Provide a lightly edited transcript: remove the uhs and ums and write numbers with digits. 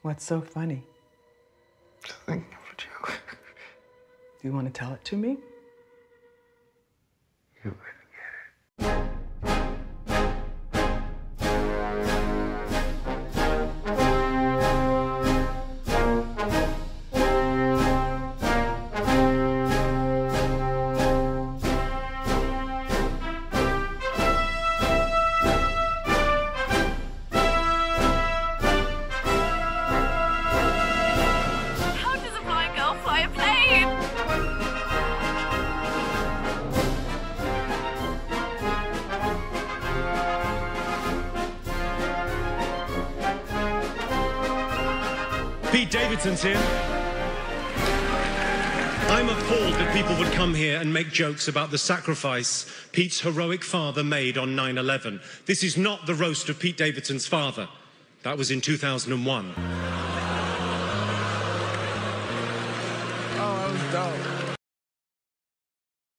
What's so funny? Thinking of a joke. Do you want to tell it to me? You wouldn't get it. How does a blind girl fly a plane? Pete Davidson's here. I'm appalled that people would come here and make jokes about the sacrifice Pete's heroic father made on 9/11. This is not the roast of Pete Davidson's father. That was in 2001. Oh, that was dope.